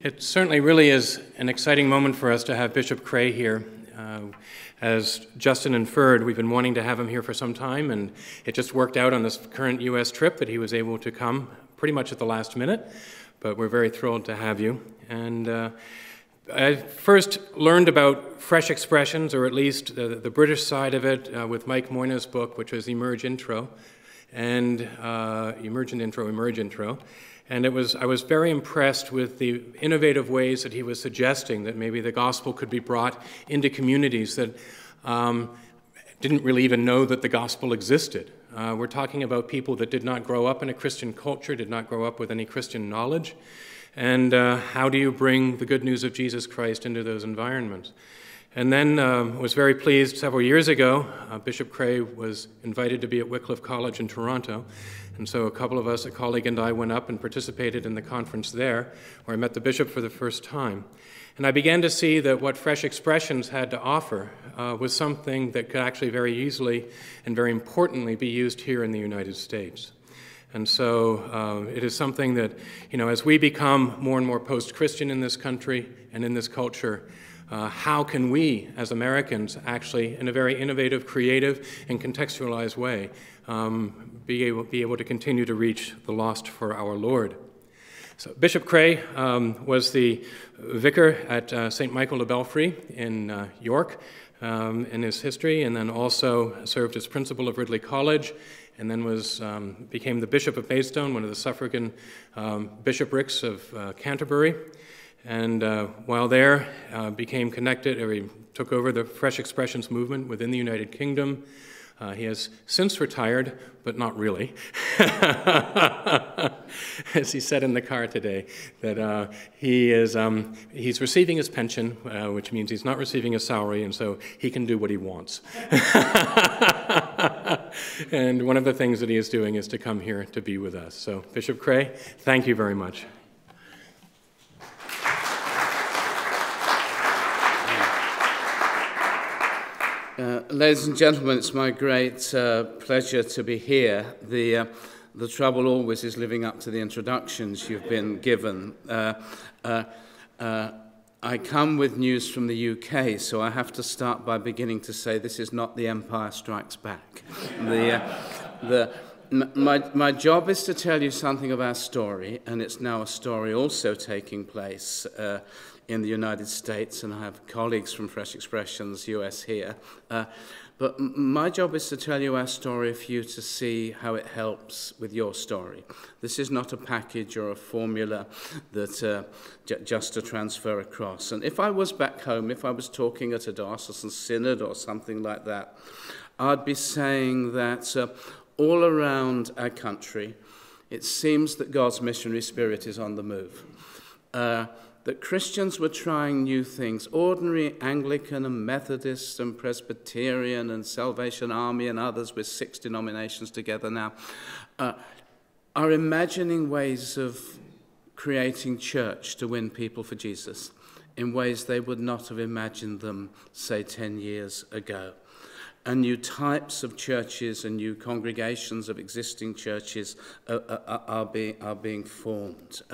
It certainly really is an exciting moment for us to have Bishop Cray here. As Justin inferred, we've been wanting to have him here for some time, and it just worked out on this current U.S. trip that he was able to come pretty much at the last minute, but we're very thrilled to have you. And I first learned about Fresh Expressions, or at least the British side of it, with Mike Moyna's book, which was Emerge Intro, and Emergent Intro, Emerge Intro. And I was very impressed with the innovative ways that he was suggesting that maybe the gospel could be brought into communities that didn't really even know that the gospel existed. We're talking about people that did not grow up in a Christian culture, did not grow up with any Christian knowledge. And how do you bring the good news of Jesus Christ into those environments? And then was very pleased several years ago, Bishop Cray was invited to be at Wycliffe College in Toronto. And so a couple of us, a colleague and I, went up and participated in the conference there, where I met the bishop for the first time. And I began to see that what Fresh Expressions had to offer was something that could actually very easily and very importantly be used here in the United States. And so it is something that, as we become more and more post-Christian in this country and in this culture, how can we, as Americans, actually, in a very innovative, creative, and contextualized way, be able to continue to reach the lost for our Lord? So Bishop Cray was the vicar at St. Michael de Belfry in York in his history, and then also served as principal of Ridley College, and then became the Bishop of Maidstone, one of the suffragan bishoprics of Canterbury. And while there, became connected, or he took over the Fresh Expressions movement within the United Kingdom. He has since retired, but not really. As he said in the car today, that he's receiving his pension, which means he's not receiving a salary, and so he can do what he wants. And one of the things that he is doing is to come here to be with us. So, Bishop Cray, thank you very much. Ladies and gentlemen, it's my great pleasure to be here. The trouble always is living up to the introductions you've been given. I come with news from the UK, so I have to start by beginning to say this is not The Empire Strikes Back. My job is to tell you something of our story, and it's now a story also taking place in the United States, and I have colleagues from Fresh Expressions US here. But my job is to tell you our story for you to see how it helps with your story. This is not a package or a formula that just to transfer across. And if I was back home, if I was talking at a diocesan synod or something like that, I'd be saying that all around our country, it seems that God's missionary spirit is on the move. That Christians were trying new things. Ordinary Anglican and Methodist and Presbyterian and Salvation Army and others with 6 denominations together now are imagining ways of creating church to win people for Jesus in ways they would not have imagined them, say, 10 years ago. And new types of churches and new congregations of existing churches are being formed.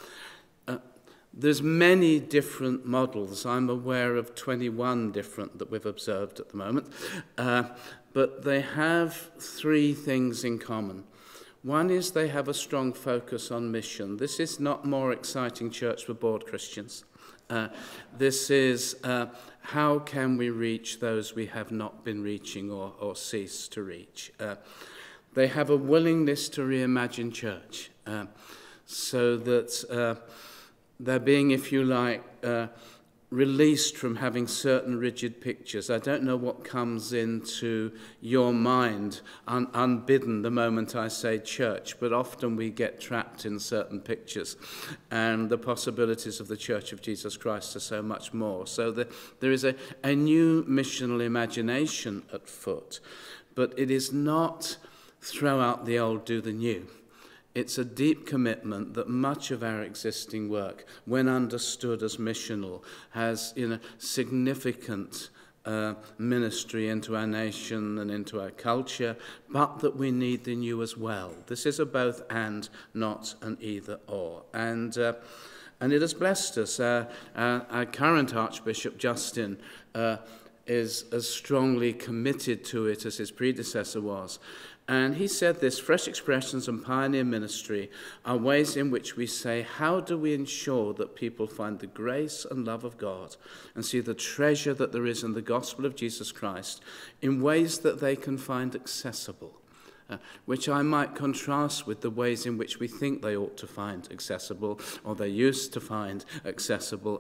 There's many different models. I'm aware of 21 different that we've observed at the moment. But they have 3 things in common. One is they have a strong focus on mission. This is not more exciting church for bored Christians. This is how can we reach those we have not been reaching or cease to reach. They have a willingness to reimagine church so that they're being, if you like, released from having certain rigid pictures. I don't know what comes into your mind unbidden the moment I say church, but often we get trapped in certain pictures, and the possibilities of the Church of Jesus Christ are so much more. So there is a new missional imagination at foot, but it is not throw out the old, do the new. It's a deep commitment that much of our existing work, when understood as missional, has significant ministry into our nation and into our culture, but that we need the new as well. This is a both and, not an either or. And And it has blessed us. Our current Archbishop, Justin, is as strongly committed to it as his predecessor was. And he said this: fresh expressions and pioneer ministry are ways in which we say, how do we ensure that people find the grace and love of God and see the treasure that there is in the gospel of Jesus Christ in ways that they can find accessible, which I might contrast with the ways in which we think they ought to find accessible, or they used to find accessible.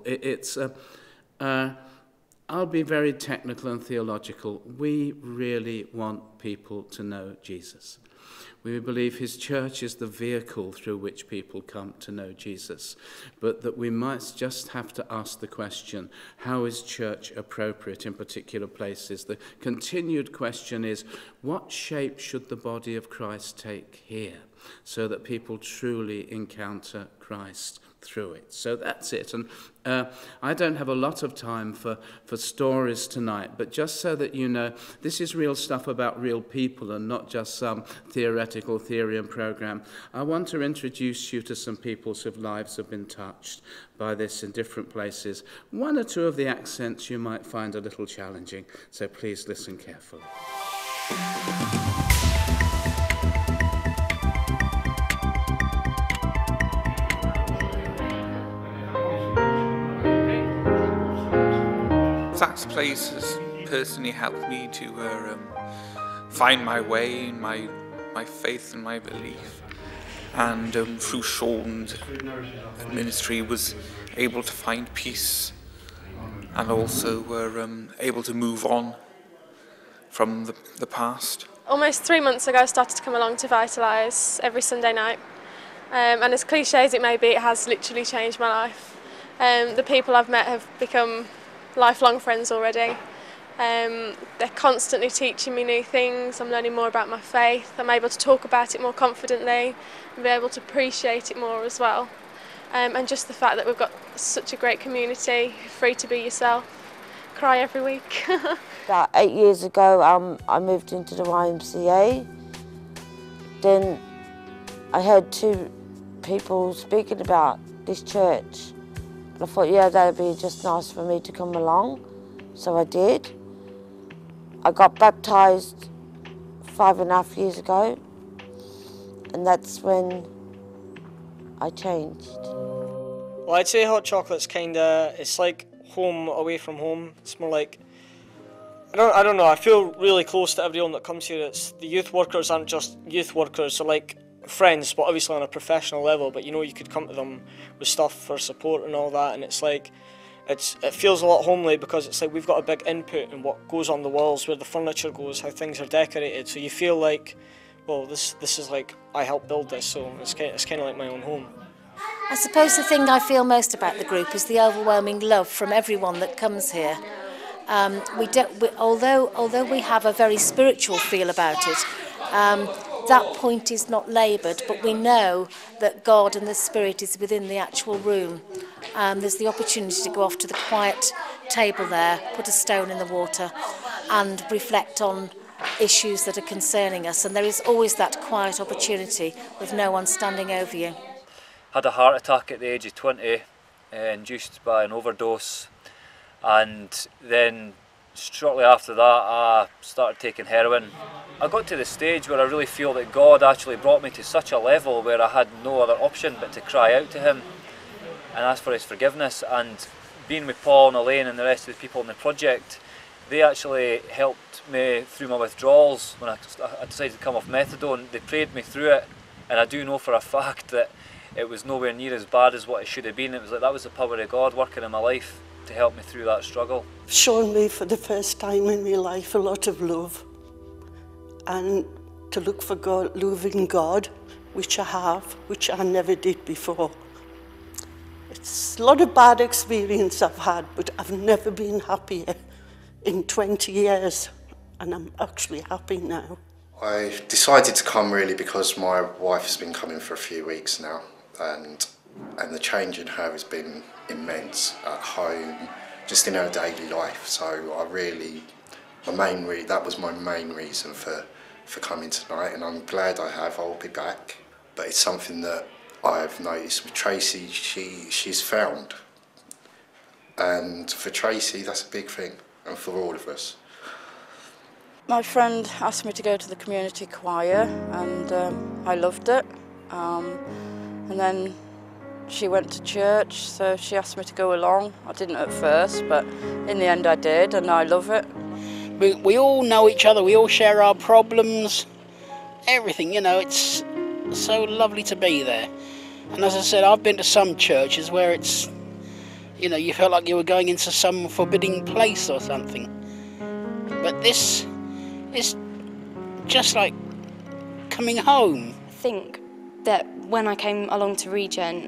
I'll be very technical and theological. We really want people to know Jesus. We believe his church is the vehicle through which people come to know Jesus, but that we might just have to ask the question, how is church appropriate in particular places? The continued question is, what shape should the body of Christ take here so that people truly encounter Christ through it? So that's it. And I don't have a lot of time for stories tonight, but just so that you know, this is real stuff about real people and not just some theoretical theory and program. I want to introduce you to some people whose lives have been touched by this in different places. One or two of the accents you might find a little challenging, so please listen carefully. That place has personally helped me to find my way in my faith and my belief. And through Sean's ministry was able to find peace, and also were able to move on from the past. Almost 3 months ago I started to come along to Vitalise every Sunday night, and as cliche as it may be, it has literally changed my life. The people I've met have become lifelong friends already. They're constantly teaching me new things. I'm learning more about my faith. I'm able to talk about it more confidently and be able to appreciate it more as well. And just the fact that we've got such a great community, free to be yourself, cry every week. About 8 years ago, I moved into the YMCA. Then I heard two people speaking about this church. And I thought, yeah, that'd be just nice for me to come along. So I did. I got baptised 5.5 years ago, and that's when I changed. Well, I'd say hot chocolate's it's like home away from home. It's more like, I don't know, I feel really close to everyone that comes here. The youth workers aren't just youth workers, they're like friends, but obviously on a professional level, but you know, you could come to them with stuff for support and all that, and it's like, it feels a lot homely because it's like we've got a big input in what goes on the walls, where the furniture goes, how things are decorated, so you feel like, well, this is like, I helped build this, so it's kind of like my own home. I suppose the thing I feel most about the group is the overwhelming love from everyone that comes here. Although we have a very spiritual feel about it, that point is not laboured, but we know that God and the Spirit is within the actual room. There's the opportunity to go off to the quiet table there, put a stone in the water and reflect on issues that are concerning us, and there is always that quiet opportunity with no one standing over you. Had a heart attack at the age of 20, induced by an overdose, and then shortly after that I started taking heroin. I got to the stage where I really feel that God actually brought me to such a level where I had no other option but to cry out to him and ask for his forgiveness. And being with Paul and Elaine and the rest of the people in the project, they actually helped me through my withdrawals. When I decided to come off methadone, they prayed me through it, and I do know for a fact that it was nowhere near as bad as what it should have been. It was like that was the power of God working in my life to help me through that struggle. Shown me for the first time in my life a lot of love, and to look for God, loving God, which I have, which I never did before. It's a lot of bad experience I've had, but I've never been happier in 20 years, and I'm actually happy now. I decided to come really because my wife has been coming for a few weeks now, and the change in her has been immense at home, just in her daily life. So that was my main reason for coming tonight, and I'm glad I have. I'll be back, but it's something that I've noticed with Tracy, she's found. And for Tracy, that's a big thing, and for all of us. My friend asked me to go to the community choir, and I loved it. And then she went to church, so she asked me to go along. I didn't at first, but in the end I did, and I love it. We all know each other, we all share our problems, everything, you know, it's so lovely to be there. And as I said, I've been to some churches where it's, you know, you felt like you were going into some forbidding place or something. But this is just like coming home. I think that when I came along to Regen,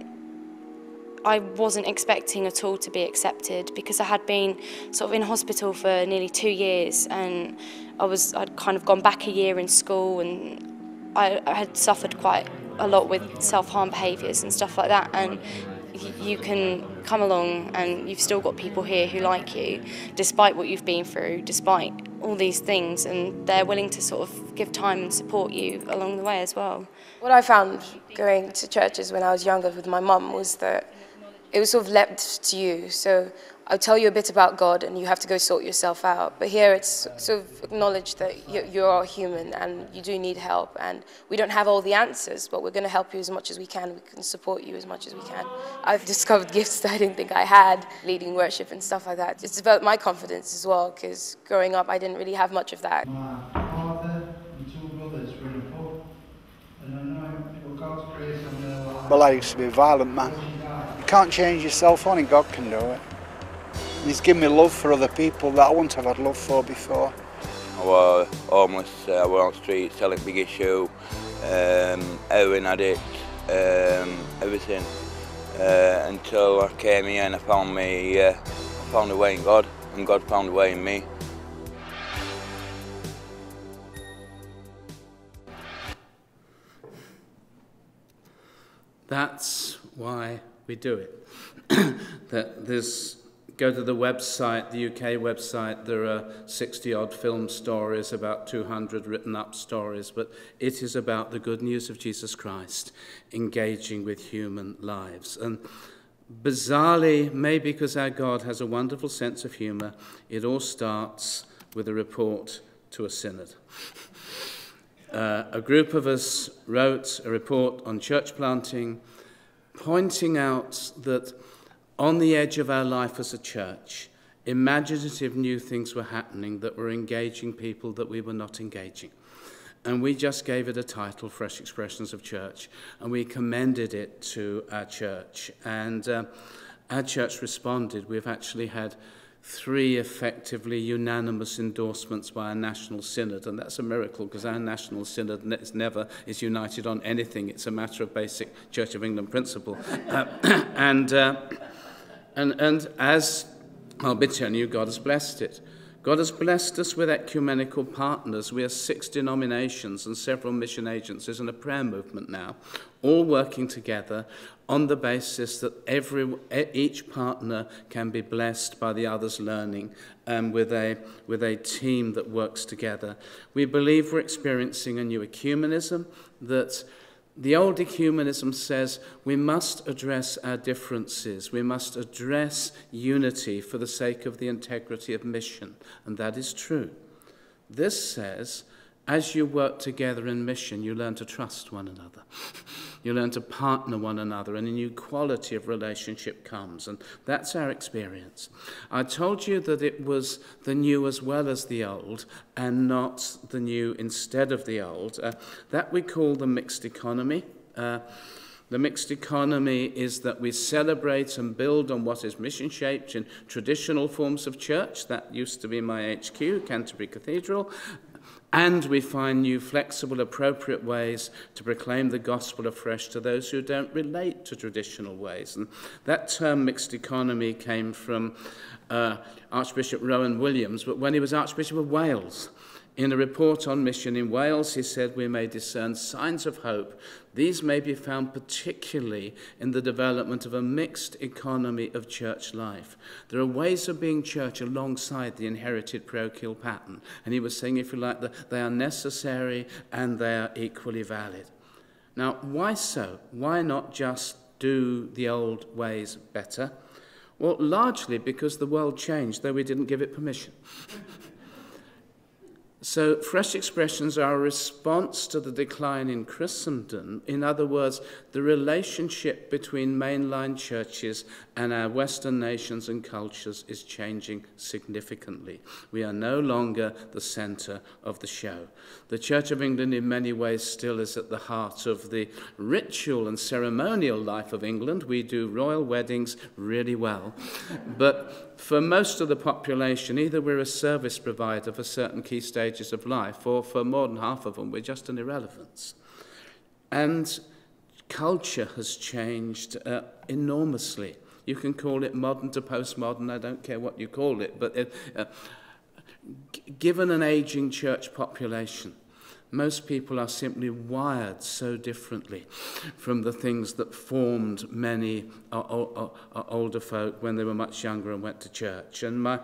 I wasn't expecting at all to be accepted, because I had been sort of in hospital for nearly 2 years, and I'd kind of gone back a year in school, and I had suffered quite a lot with self-harm behaviours and stuff like that, and you can come along and you've still got people here who like you, despite what you've been through, despite all these things, and they're willing to sort of give time and support you along the way as well. What I found going to churches when I was younger with my mum was that it was sort of left to you. So I'll tell you a bit about God and you have to go sort yourself out. But here it's sort of acknowledged that you are human and you do need help, and we don't have all the answers, but we're going to help you as much as we can. We can support you as much as we can. I've discovered gifts that I didn't think I had, leading worship and stuff like that. It's developed my confidence as well, because growing up I didn't really have much of that. My father and 2 brothers were in a pub, and I know for God's grace on their lives. Well, I used to be a violent man. You can't change yourself, only God can do it. And he's given me love for other people that I wouldn't have had love for before. I was homeless, I was on the street selling big issue, heroin addict, everything. Until I came here and I found a way in God, and God found a way in me. That's why we do it. Go to the website, the UK website, there are 60-odd film stories, about 200 written-up stories, but it is about the good news of Jesus Christ engaging with human lives. And bizarrely, maybe because our God has a wonderful sense of humour, it all starts with a report to a synod. A group of us wrote a report on church planting, pointing out that on the edge of our life as a church, imaginative new things were happening that were engaging people that we were not engaging. And we just gave it a title, Fresh Expressions of Church, and we commended it to our church. And our church responded. We've actually had 3 effectively unanimous endorsements by our National Synod, and that's a miracle, because our National Synod never is united on anything. It's a matter of basic Church of England principle. And as I'll be telling you, God has blessed it. God has blessed us with ecumenical partners. We are 6 denominations and several mission agencies and a prayer movement now, all working together on the basis that each partner can be blessed by the other's learning, and with a team that works together. We believe we're experiencing a new ecumenism, that the old ecumenism says we must address our differences, we must address unity for the sake of the integrity of mission, and that is true. This says, as you work together in mission, you learn to trust one another. You learn to partner one another, and a new quality of relationship comes, and that's our experience. I told you that it was the new as well as the old, and not the new instead of the old. That we call the mixed economy. The mixed economy is that we celebrate and build on what is mission-shaped in traditional forms of church. That used to be my HQ, Canterbury Cathedral. And we find new, flexible, appropriate ways to proclaim the gospel afresh to those who don't relate to traditional ways. And that term, mixed economy, came from Archbishop Rowan Williams, but when he was Archbishop of Wales. In a report on mission in Wales, he said, we may discern signs of hope. These may be found particularly in the development of a mixed economy of church life. There are ways of being church alongside the inherited parochial pattern. And he was saying, if you like, that they are necessary and they are equally valid. Now, why so? Why not just do the old ways better? Well, largely because the world changed, though we didn't give it permission. So fresh expressions are a response to the decline in Christendom. In other words, the relationship between mainline churches and our Western nations and cultures is changing significantly. We are no longer the centre of the show. The Church of England in many ways still is at the heart of the ritual and ceremonial life of England. We do royal weddings really well. But for most of the population, either we're a service provider for certain key stages of life, or for more than half of them, we're just an irrelevance. And culture has changed enormously. You can call it modern to postmodern, I don't care what you call it, but given an aging church population, most people are simply wired so differently from the things that formed many older folk when they were much younger and went to church. And my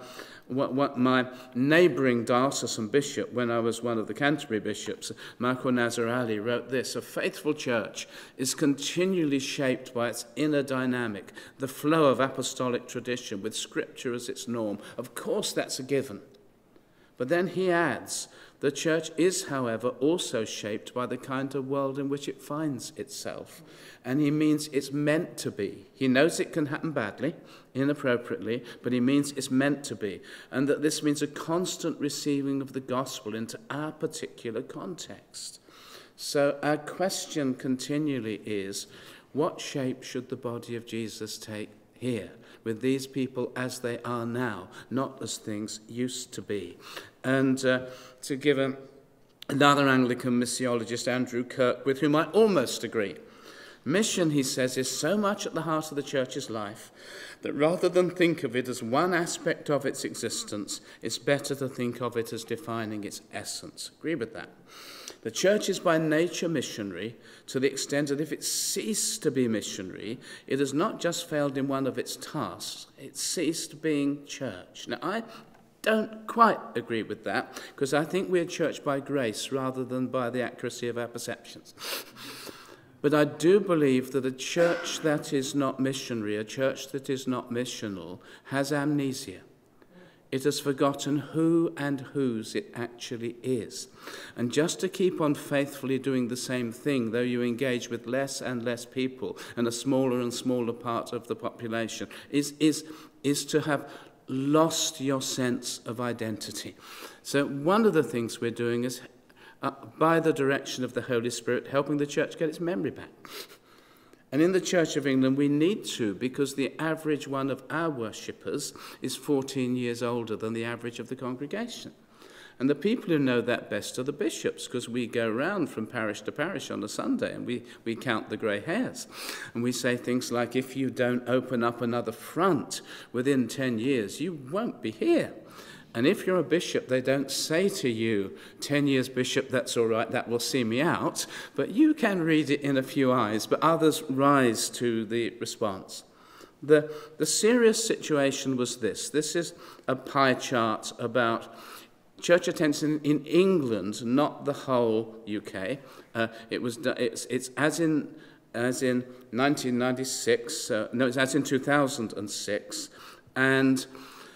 neighbouring diocesan bishop, when I was one of the Canterbury bishops, Michael Nazar Ali, wrote this: "A faithful church is continually shaped by its inner dynamic, the flow of apostolic tradition with scripture as its norm." Of course, that's a given. But then he adds, the church is, however, also shaped by the kind of world in which it finds itself. And he means it's meant to be. He knows it can happen badly, inappropriately, but he means it's meant to be. And that this means a constant receiving of the gospel into our particular context. So our question continually is, what shape should the body of Jesus take here, with these people as they are now, not as things used to be? And to give another Anglican missiologist, Andrew Kirk, with whom I almost agree, mission, he says, is so much at the heart of the church's life that rather than think of it as one aspect of its existence, it's better to think of it as defining its essence. Agree with that. The church is by nature missionary to the extent that if it ceased to be missionary, it has not just failed in one of its tasks, it ceased being church. Now, I don't quite agree with that, because I think we're church by grace rather than by the accuracy of our perceptions. But I do believe that a church that is not missionary, a church that is not missional, has amnesia. It has forgotten who and whose it actually is. And just to keep on faithfully doing the same thing, though you engage with less and less people and a smaller and smaller part of the population, is to have lost your sense of identity. So one of the things we're doing is, by the direction of the Holy Spirit, helping the church get its memory back. And in the Church of England, we need to, because the average one of our worshippers is 14 years older than the average of the congregation. And the people who know that best are the bishops, because we go round from parish to parish on a Sunday and we count the grey hairs. And we say things like, if you don't open up another front within 10 years, you won't be here. And if you're a bishop, they don't say to you, 10 years bishop, that's all right, that will see me out. But you can read it in a few eyes, but others rise to the response. The serious situation was this. This is a pie chart about church attendance in England, not the whole UK. It's as in 1996. It's as in 2006, and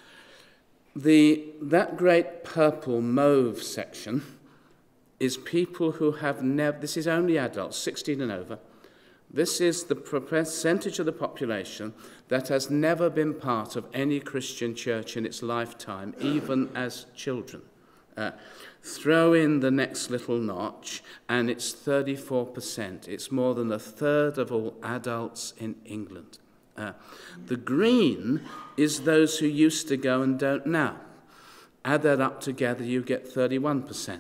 that great purple mauve section is people who have never. This is only adults, 16 and over. This is the percentage of the population that has never been part of any Christian church in its lifetime, even as children. Throw in the next little notch, and it's 34%. It's more than a third of all adults in England. The green is those who used to go and don't now. Add that up together, you get 31%.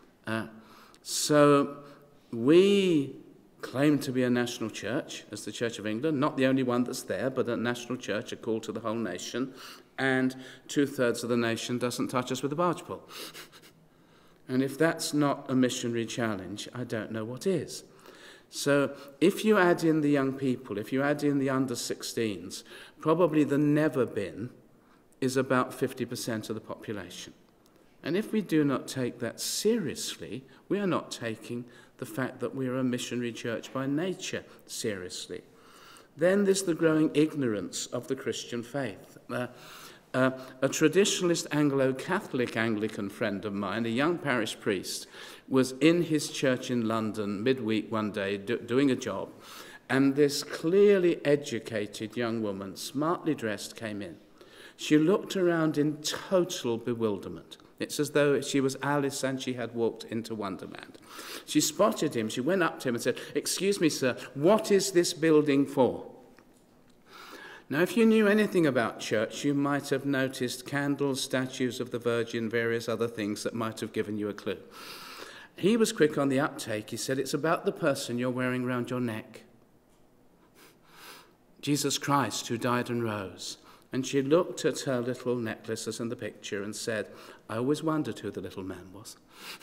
So we claim to be a national church, as the Church of England, not the only one that's there, but a national church, a call to the whole nation, and 2/3 of the nation doesn't touch us with a barge pole. And if that's not a missionary challenge, I don't know what is. So if you add in the young people, if you add in the under-16s, probably the never been is about 50% of the population. And if we do not take that seriously, we are not taking the fact that we are a missionary church by nature seriously. Then there's the growing ignorance of the Christian faith. A traditionalist Anglo-Catholic Anglican friend of mine, a young parish priest, was in his church in London midweek one day doing a job, and this clearly educated young woman, smartly dressed, came in. She looked around in total bewilderment. It's as though she was Alice and she had walked into Wonderland. She spotted him. She went up to him and said, "Excuse me, sir, what is this building for?" Now, if you knew anything about church, you might have noticed candles, statues of the Virgin, various other things that might have given you a clue. He was quick on the uptake. He said, "It's about the person you're wearing round your neck. Jesus Christ, who died and rose." And she looked at her little necklaces in the picture and said, "I always wondered who the little man was."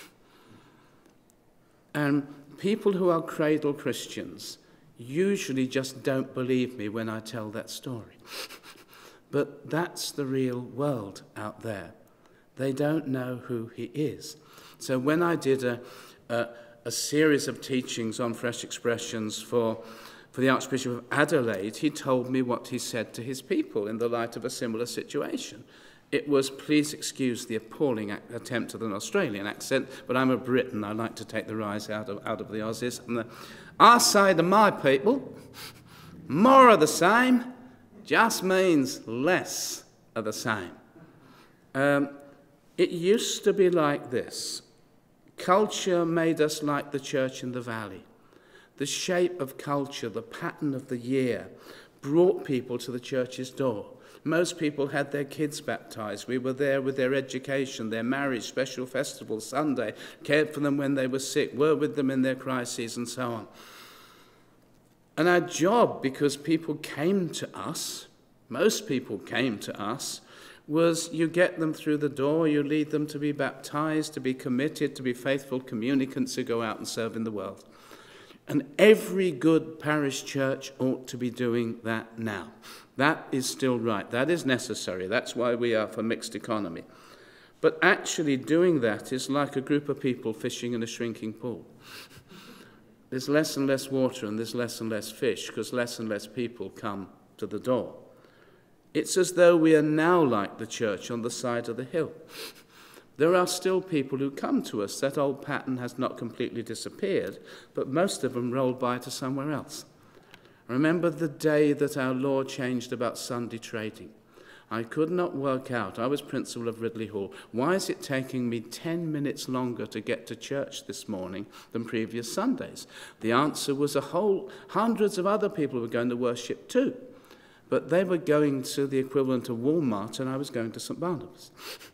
And people who are cradle Christians usually just don't believe me when I tell that story. But that's the real world out there. They don't know who he is. So when I did a series of teachings on fresh expressions for the Archbishop of Adelaide, he told me what he said to his people in the light of a similar situation. It was, please excuse the appalling attempt at an Australian accent, but I'm a Brit and I like to take the rise out of the Aussies. And I say to my people, more of the same just means less of the same. It used to be like this. Culture made us like the church in the valley. The shape of culture, the pattern of the year, brought people to the church's door. Most people had their kids baptized. We were there with their education, their marriage, special festivals, Sunday, cared for them when they were sick, were with them in their crises, and so on. And our job, because people came to us, most people came to us, was you get them through the door, you lead them to be baptized, to be committed, to be faithful communicants who go out and serve in the world. And every good parish church ought to be doing that now. That is still right. That is necessary. That's why we are for mixed economy. But actually doing that is like a group of people fishing in a shrinking pool. There's less and less water and there's less and less fish because less and less people come to the door. It's as though we are now like the church on the side of the hill. There are still people who come to us. That old pattern has not completely disappeared, but most of them rolled by to somewhere else. Remember the day that our law changed about Sunday trading. I could not work out, I was principal of Ridley Hall, why is it taking me 10 minutes longer to get to church this morning than previous Sundays? The answer was hundreds of other people were going to worship too, but they were going to the equivalent of Walmart and I was going to St. Barnabas.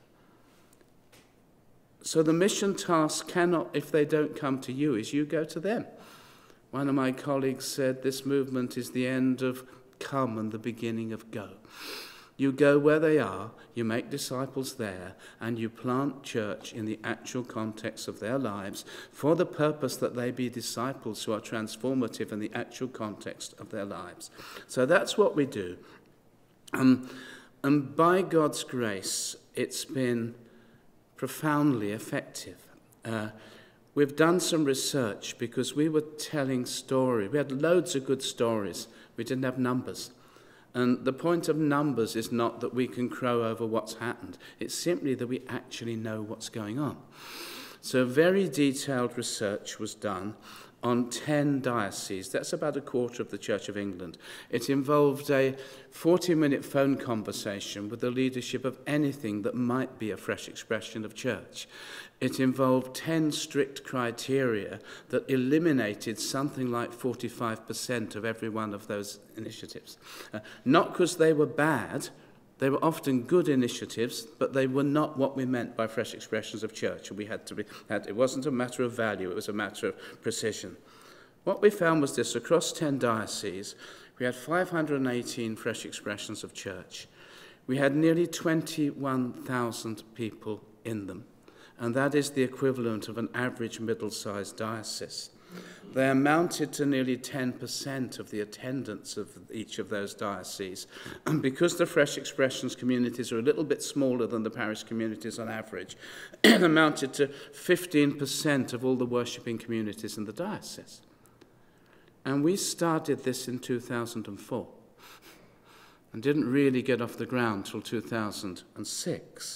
So the mission task cannot, if they don't come to you, is you go to them. One of my colleagues said this movement is the end of come and the beginning of go. You go where they are, you make disciples there, and you plant church in the actual context of their lives for the purpose that they be disciples who are transformative in the actual context of their lives. So that's what we do. And by God's grace, it's been profoundly effective. We've done some research because we were telling stories. We had loads of good stories. We didn't have numbers. And the point of numbers is not that we can crow over what's happened. It's simply that we actually know what's going on. So very detailed research was done on 10 dioceses. That's about a quarter of the Church of England. It involved a 40-minute phone conversation with the leadership of anything that might be a fresh expression of church. It involved 10 strict criteria that eliminated something like 45% of every one of those initiatives. Not because they were bad, they were often good initiatives, but they were not what we meant by fresh expressions of church. We had to it wasn't a matter of value, it was a matter of precision. What we found was this: across 10 dioceses, we had 518 fresh expressions of church. We had nearly 21,000 people in them, and that is the equivalent of an average middle-sized diocese. They amounted to nearly 10% of the attendance of each of those dioceses. And because the Fresh Expressions communities are a little bit smaller than the parish communities on average, it amounted to 15% of all the worshipping communities in the diocese. And we started this in 2004 and didn't really get off the ground till 2006.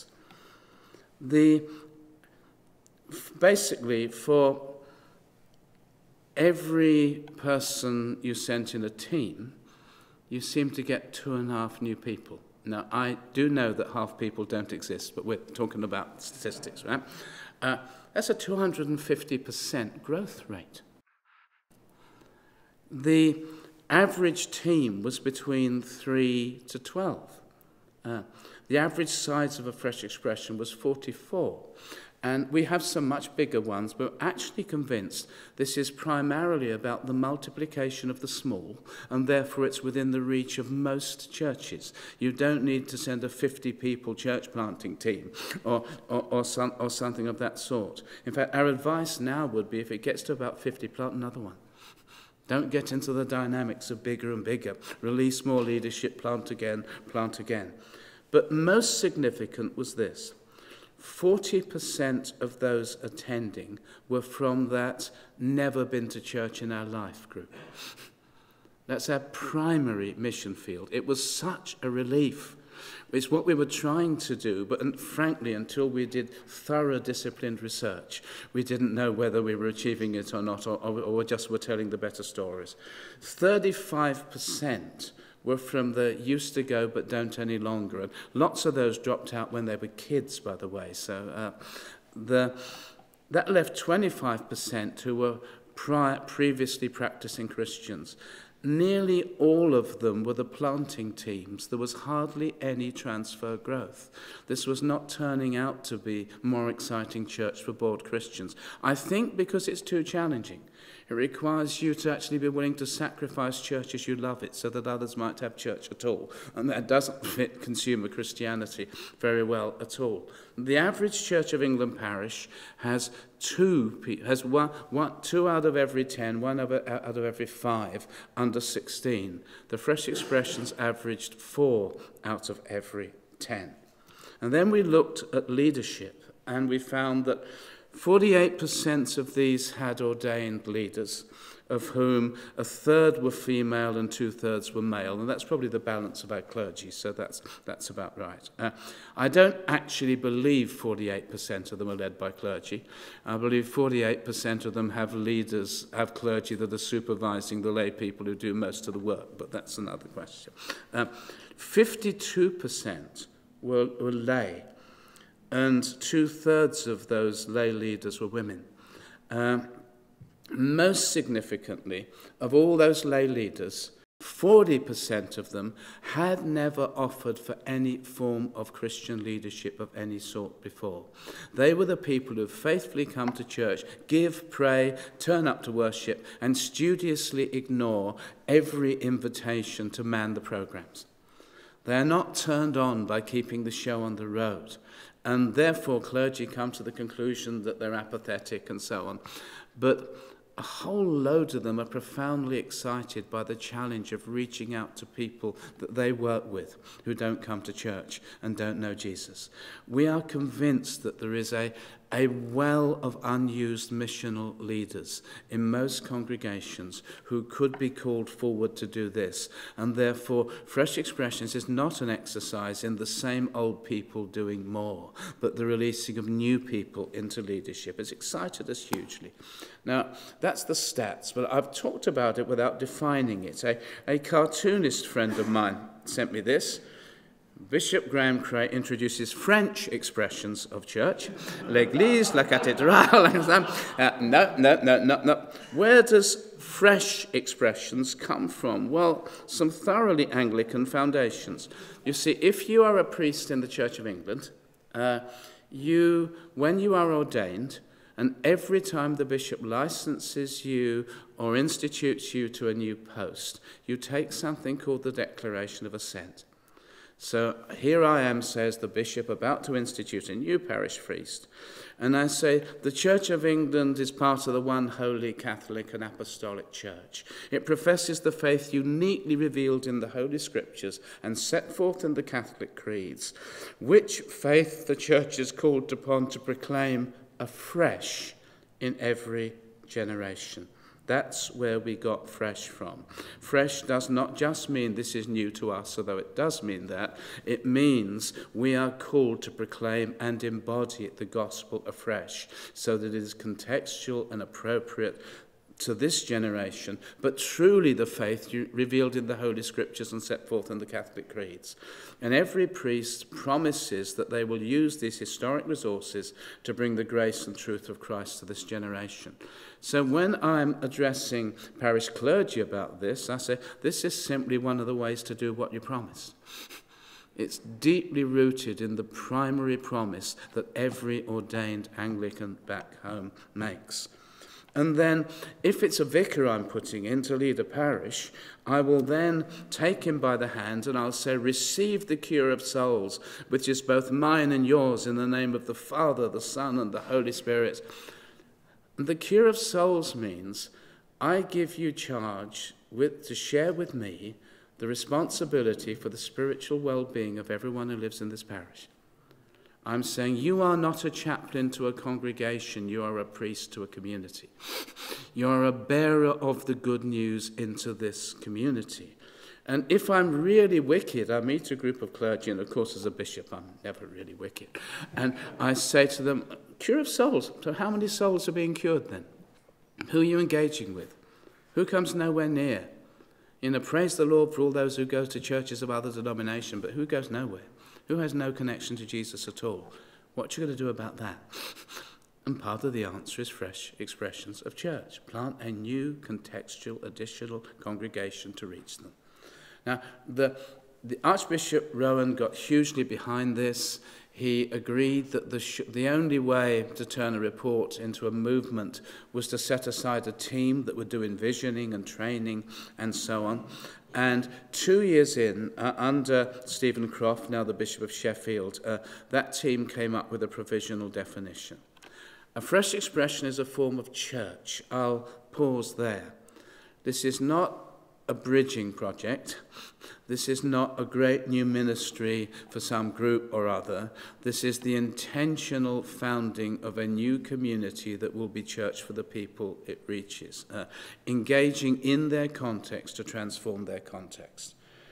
Basically, for every person you sent in a team, you seem to get 2.5 new people. Now, I do know that half people don't exist, but we're talking about statistics, right? That's a 250% growth rate. The average team was between 3 to 12. The average size of a Fresh Expression was 44. And we have some much bigger ones, but we're actually convinced this is primarily about the multiplication of the small, and therefore it's within the reach of most churches. You don't need to send a 50-people church planting team or something of that sort. In fact, our advice now would be, if it gets to about 50, plant another one. Don't get into the dynamics of bigger and bigger. Release more leadership, plant again, plant again. But most significant was this. 40% of those attending were from that never been to church in our life group. That's our primary mission field. It was such a relief. It's what we were trying to do, but frankly, until we did thorough disciplined research, we didn't know whether we were achieving it or not, or just were telling the better stories. 35% were from the used to go but don't any longer. And lots of those dropped out when they were kids, by the way. So that left 25% who were previously practicing Christians. Nearly all of them were the planting teams. There was hardly any transfer growth. This was not turning out to be more exciting church for bored Christians. I think because it's too challenging. It requires you to actually be willing to sacrifice church as you love it so that others might have church at all. And that doesn't fit consumer Christianity very well at all. The average Church of England parish has two out of every 10, one out of every 5 under 16. The Fresh Expressions averaged 4 out of every 10. And then we looked at leadership, and we found that 48% of these had ordained leaders, of whom 1/3 were female and 2/3 were male, and that's probably the balance of our clergy, so that's about right. I don't actually believe 48% of them are led by clergy. I believe 48% of them have leaders, have clergy that are supervising the lay people who do most of the work, but that's another question. 52% were lay, and 2/3 of those lay leaders were women. Most significantly, of all those lay leaders, 40% of them had never offered for any form of Christian leadership of any sort before. They were the people who faithfully come to church, give, pray, turn up to worship, and studiously ignore every invitation to man the programs. They are not turned on by keeping the show on the road, and therefore clergy come to the conclusion that they're apathetic and so on. But a whole load of them are profoundly excited by the challenge of reaching out to people that they work with who don't come to church and don't know Jesus. We are convinced that there is a well of unused missional leaders in most congregations who could be called forward to do this, and therefore Fresh Expressions is not an exercise in the same old people doing more, but the releasing of new people into leadership. It's excited us hugely. Now, that's the stats, but I've talked about it without defining it. A cartoonist friend of mine sent me this. Bishop Graham Cray introduces French expressions of church. L'église, la cathédrale. No. Where does fresh expressions come from? Well, some thoroughly Anglican foundations. You see, if you are a priest in the Church of England, when you are ordained, and every time the bishop licenses you or institutes you to a new post, you take something called the Declaration of Assent. So here I am, says the bishop, about to institute a new parish priest. And I say, the Church of England is part of the one holy Catholic and Apostolic Church. It professes the faith uniquely revealed in the Holy Scriptures and set forth in the Catholic creeds, which faith the Church is called upon to proclaim afresh in every generation. That's where we got fresh from. Fresh does not just mean this is new to us, although it does mean that. It means we are called to proclaim and embody the gospel afresh, so that it is contextual and appropriate to this generation, but truly the faith revealed in the Holy Scriptures and set forth in the Catholic creeds. And every priest promises that they will use these historic resources to bring the grace and truth of Christ to this generation. So when I'm addressing parish clergy about this, I say, this is simply one of the ways to do what you promised. It's deeply rooted in the primary promise that every ordained Anglican back home makes. And then, if it's a vicar I'm putting in to lead a parish, I will then take him by the hand and I'll say, receive the cure of souls, which is both mine and yours, in the name of the Father, the Son, and the Holy Spirit. And the cure of souls means I give you charge to share with me the responsibility for the spiritual well-being of everyone who lives in this parish. I'm saying you are not a chaplain to a congregation, you are a priest to a community. You are a bearer of the good news into this community. And if I'm really wicked, I meet a group of clergy, and of course as a bishop I'm never really wicked, and I say to them, cure of souls. So how many souls are being cured then? Who are you engaging with? Who comes nowhere near? Praise the Lord for all those who go to churches of other denomination, but who goes nowhere? Who has no connection to Jesus at all? What are you going to do about that? And part of the answer is fresh expressions of church. Plant a new contextual additional congregation to reach them. Now, the Archbishop Rowan got hugely behind this. He agreed that the only way to turn a report into a movement was to set aside a team that would do envisioning and training and so on. And 2 years in, under Stephen Croft, now the Bishop of Sheffield, that team came up with a provisional definition. A fresh expression is a form of church. I'll pause there. This is not a bridging project. This is not a great new ministry for some group or other. This is the intentional founding of a new community that will be church for the people it reaches, engaging in their context to transform their context.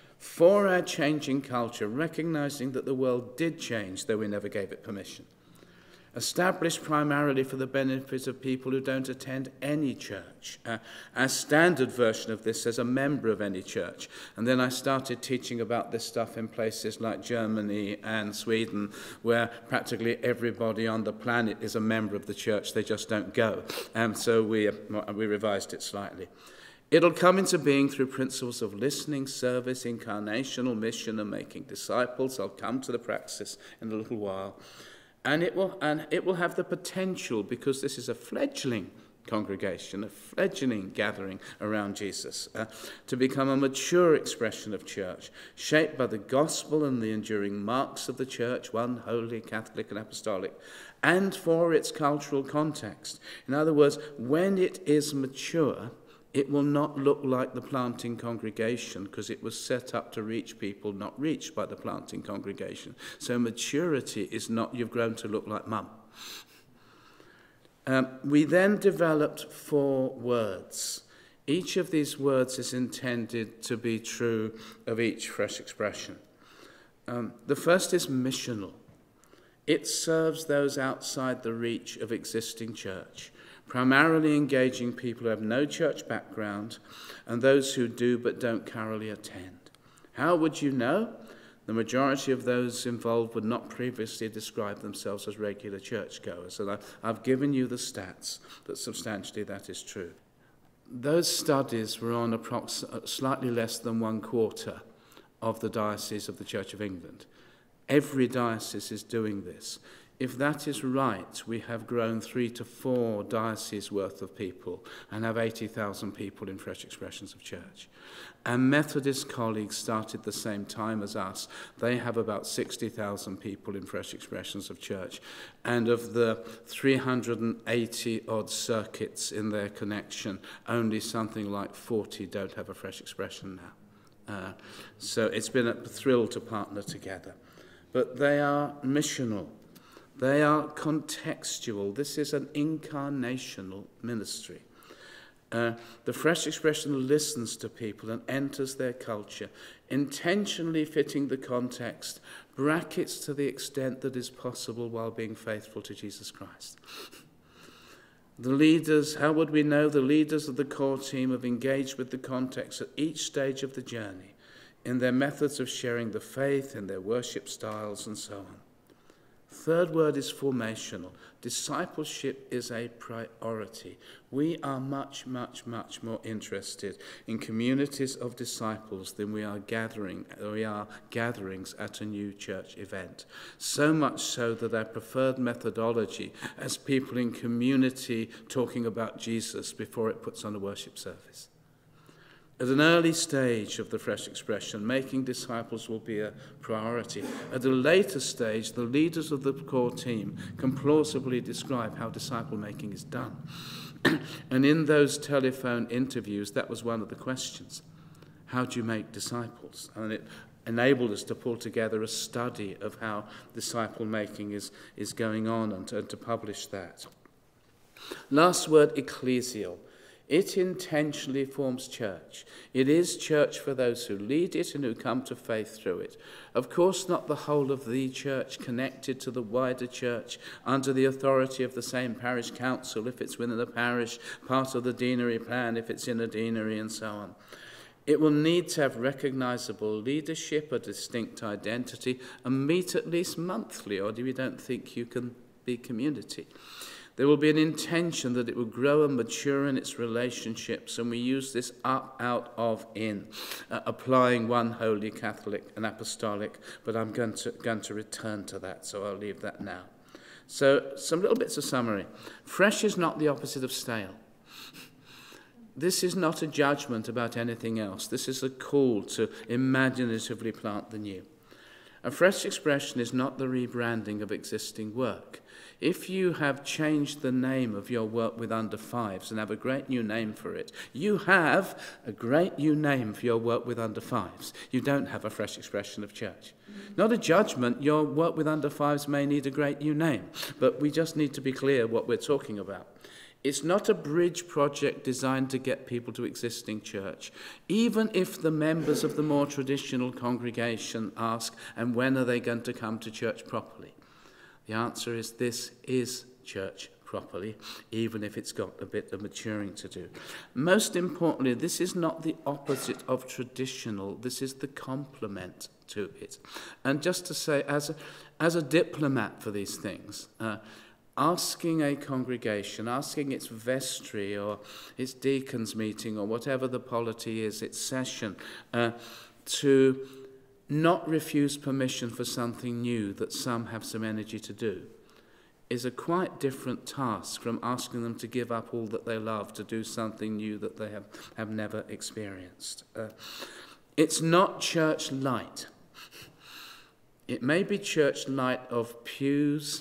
For our changing culture, recognizing that the world did change, though we never gave it permission. Established primarily for the benefit of people who don't attend any church. Our standard version of this says a member of any church. And then I started teaching about this stuff in places like Germany and Sweden, where practically everybody on the planet is a member of the church, they just don't go. So we revised it slightly. It'll come into being through principles of listening, service, incarnational mission, and making disciples. I'll come to the praxis in a little while. And it will have the potential, because this is a fledgling congregation, a fledgling gathering around Jesus, to become a mature expression of church, shaped by the gospel and the enduring marks of the church, one holy, Catholic and apostolic, and for its cultural context. In other words, when it is mature, it will not look like the planting congregation, because it was set up to reach people not reached by the planting congregation. So maturity is not, you've grown to look like mum. We then developed 4 words. Each of these words is intended to be true of each fresh expression. The first is missional. It serves those outside the reach of existing church, primarily engaging people who have no church background and those who do but don't currently attend. How would you know? The majority of those involved would not previously describe themselves as regular churchgoers, and I've given you the stats that substantially that is true. Those studies were on slightly less than 1/4 of the diocese of the Church of England. Every diocese is doing this. If that is right, we have grown 3 to 4 dioceses worth of people and have 80,000 people in Fresh Expressions of Church. Our Methodist colleagues started the same time as us. They have about 60,000 people in Fresh Expressions of Church. And of the 380-odd circuits in their connection, only something like 40 don't have a Fresh Expression now. So it's been a thrill to partner together. But they are missional. They are contextual. This is an incarnational ministry. The Fresh Expression listens to people and enters their culture, intentionally fitting the context, brackets to the extent that is possible while being faithful to Jesus Christ. The leaders, how would we know? The leaders of the core team have engaged with the context at each stage of the journey, in their methods of sharing the faith, in their worship styles, and so on. Third word is formational. Discipleship is a priority. We are much, much, much more interested in communities of disciples than we are gatherings at a new church event. So much so that our preferred methodology as people in community talking about Jesus before it puts on a worship service. At an early stage of the Fresh Expression, making disciples will be a priority. At a later stage, the leaders of the core team can plausibly describe how disciple making is done. And in those telephone interviews, that was one of the questions. How do you make disciples? And it enabled us to pull together a study of how disciple making is going on and to publish that. Last word, ecclesial. It intentionally forms church. It is church for those who lead it and who come to faith through it. Of course, not the whole of the church connected to the wider church under the authority of the same parish council if it's within a parish, part of the deanery plan if it's in a deanery, and so on. It will need to have recognisable leadership, a distinct identity, and meet at least monthly, or we don't think you can be community. There will be an intention that it will grow and mature in its relationships, and we use this up, out of, in, applying one holy Catholic and apostolic, but I'm going to return to that, so I'll leave that now. So some little bits of summary. Fresh is not the opposite of stale. This is not a judgment about anything else. This is a call to imaginatively plant the new. A fresh expression is not the rebranding of existing work. If you have changed the name of your work with under fives and have a great new name for it, you have a great new name for your work with under fives. You don't have a fresh expression of church. Not a judgment. Your work with under fives may need a great new name, but we just need to be clear what we're talking about. It's not a bridge project designed to get people to existing church. Even if the members of the more traditional congregation ask, and when are they going to come to church properly? The answer is this is church properly, even if it's got a bit of maturing to do. Most importantly, this is not the opposite of traditional. This is the complement to it. And just to say, as a diplomat for these things, asking a congregation, asking its vestry or its deacons meeting or whatever the polity is, its session, to not refuse permission for something new that some have some energy to do is a quite different task from asking them to give up all that they love to do something new that they have never experienced. It's not church light. It may be church light of pews,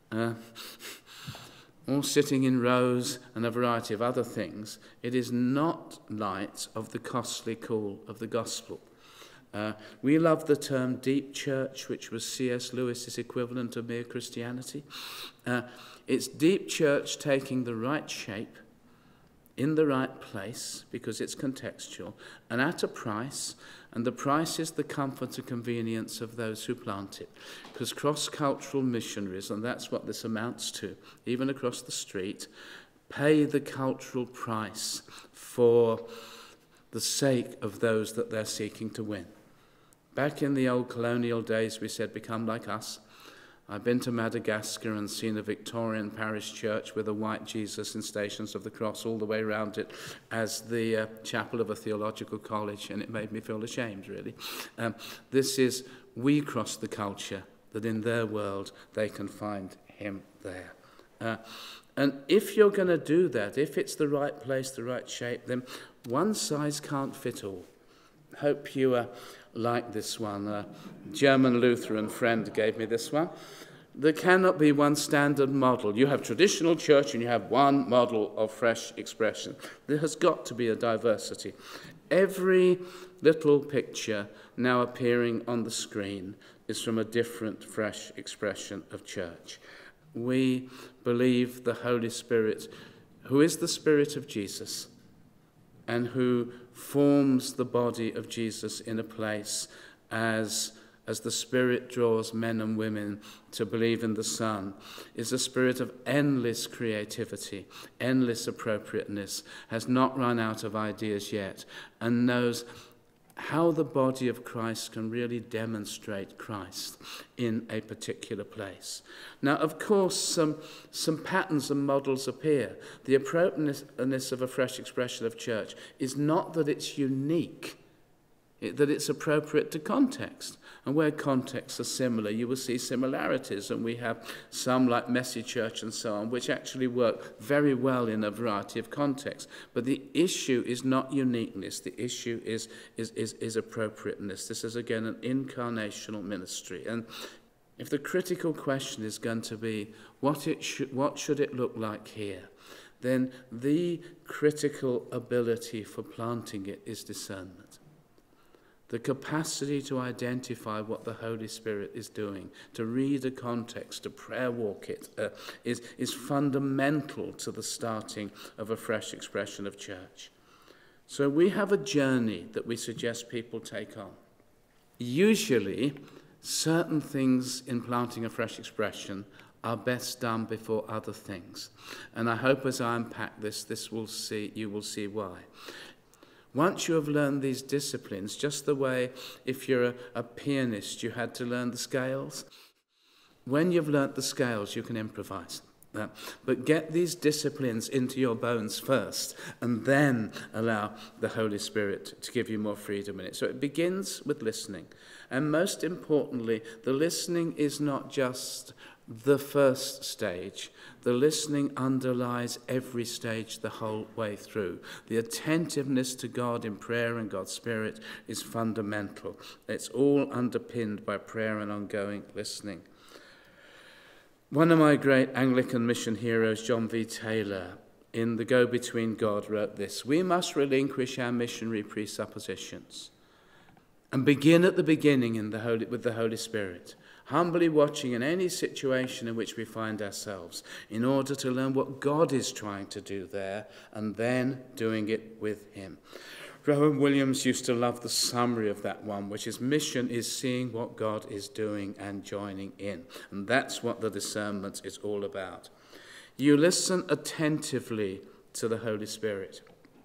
all sitting in rows and a variety of other things. It is not light of the costly call of the gospel. We love the term deep church, which was C.S. Lewis's equivalent of mere Christianity. It's deep church taking the right shape, in the right place, because it's contextual, and at a price, and the price is the comfort and convenience of those who plant it. Because cross-cultural missionaries, and that's what this amounts to, even across the street, pay the cultural price for the sake of those that they're seeking to win. Back in the old colonial days, we said, become like us. I've been to Madagascar and seen a Victorian parish church with a white Jesus and Stations of the Cross all the way around it as the chapel of a theological college, and it made me feel ashamed, really. This is, we cross the culture that in their world they can find him there. And if you're going to do that, if it's the right place, the right shape, then one size can't fit all. Hope you like this one. A German Lutheran friend gave me this one. There cannot be one standard model. You have traditional church and you have one model of fresh expression. There has got to be a diversity. Every little picture now appearing on the screen is from a different fresh expression of church. We believe the Holy Spirit, who is the Spirit of Jesus and who forms the body of Jesus in a place as the Spirit draws men and women to believe in the Son, is a spirit of endless creativity, endless appropriateness, has not run out of ideas yet, and knows how the body of Christ can really demonstrate Christ in a particular place. Now, of course, some patterns and models appear. The appropriateness of a fresh expression of church is not that it's unique, that it's appropriate to context. And where contexts are similar, you will see similarities. And we have some, like Messy Church and so on, which actually work very well in a variety of contexts. But the issue is not uniqueness. The issue is appropriateness. This is, again, an incarnational ministry. And if the critical question is going to be, what should it look like here? Then the critical ability for planting it is discernment. The capacity to identify what the Holy Spirit is doing, to read a context, to prayer walk it, is fundamental to the starting of a fresh expression of church. So we have a journey that we suggest people take on. Usually, certain things in planting a fresh expression are best done before other things. And I hope as I unpack this, you will see why. Once you have learned these disciplines, just the way if you're a pianist, you had to learn the scales. When you've learnt the scales, you can improvise. But get these disciplines into your bones first, and then allow the Holy Spirit to give you more freedom in it. So it begins with listening. And most importantly, the listening is not just the first stage. The listening underlies every stage the whole way through. The attentiveness to God in prayer and God's Spirit is fundamental. It's all underpinned by prayer and ongoing listening. One of my great Anglican mission heroes, John V. Taylor, in The Go-Between God, wrote this: "We must relinquish our missionary presuppositions and begin at the beginning with the Holy Spirit, humbly watching in any situation in which we find ourselves, in order to learn what God is trying to do there, and then doing it with him." Rowan Williams used to love the summary of that one, which is mission is seeing what God is doing and joining in. And that's what the discernment is all about. You listen attentively to the Holy Spirit.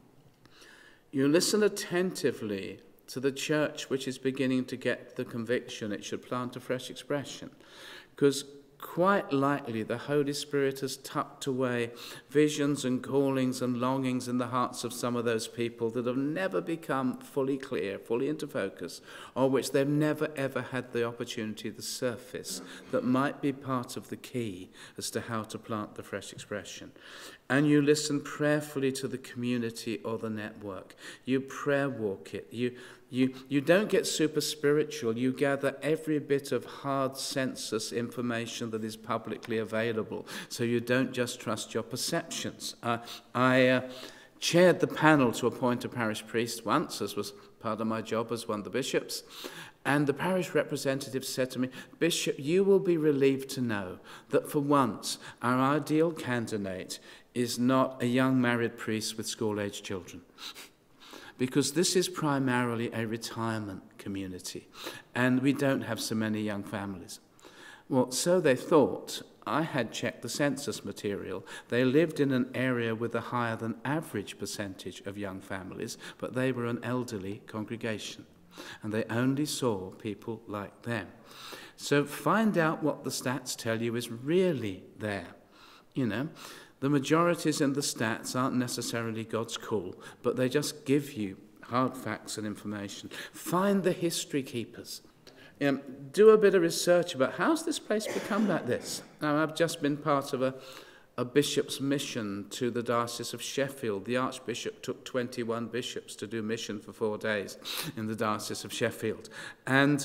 You listen attentively to the church which is beginning to get the conviction it should plant a fresh expression. Because quite likely the Holy Spirit has tucked away visions and callings and longings in the hearts of some of those people that have never become fully clear, fully into focus, or which they've never ever had the opportunity to surface, that might be part of the key as to how to plant the fresh expression. And you listen prayerfully to the community or the network. You prayer walk it. You don't get super spiritual. You gather every bit of hard census information that is publicly available, so you don't just trust your perceptions. I chaired the panel to appoint a parish priest once, as was part of my job as one of the bishops, and the parish representative said to me, "Bishop, you will be relieved to know that for once our ideal candidate is not a young married priest with school-aged children." Because this is primarily a retirement community, and we don't have so many young families. Well, so they thought. I had checked the census material. They lived in an area with a higher than average percentage of young families, but they were an elderly congregation, and they only saw people like them. So find out what the stats tell you is really there. You know, the majorities in the stats aren't necessarily God's call, but they just give you hard facts and information. Find the history keepers. Do a bit of research about how's this place become like this. Now, I've just been part of a bishop's mission to the Diocese of Sheffield. The Archbishop took 21 bishops to do mission for 4 days in the Diocese of Sheffield. And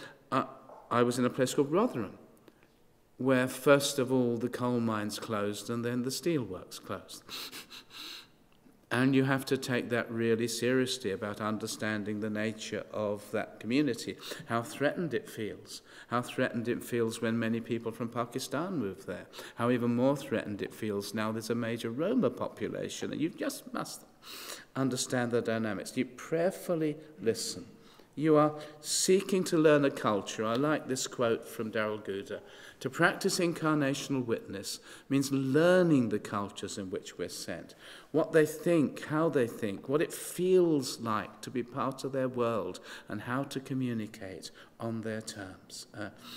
I was in a place called Rotherham, where first of all the coal mines closed and then the steelworks closed. And you have to take that really seriously about understanding the nature of that community, how threatened it feels when many people from Pakistan move there, how even more threatened it feels now there's a major Roma population, and you just must understand the dynamics. You prayerfully listen. You are seeking to learn a culture. I like this quote from Darrell Gouda. To practice incarnational witness means learning the cultures in which we're sent, what they think, how they think, what it feels like to be part of their world, and how to communicate on their terms.